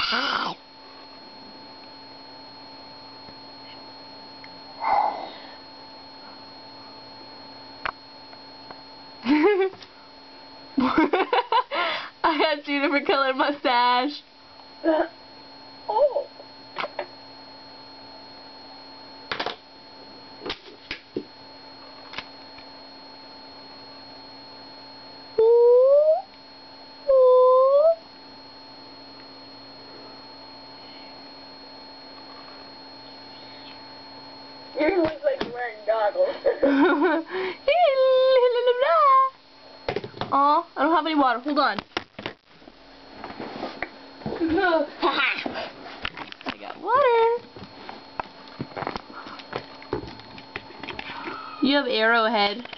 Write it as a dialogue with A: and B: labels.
A: I got 2 different colored mustache.
B: Oh. You look like you're wearing goggles.
A: Aw, I don't have any water. Hold on. I got water. You have Arrowhead.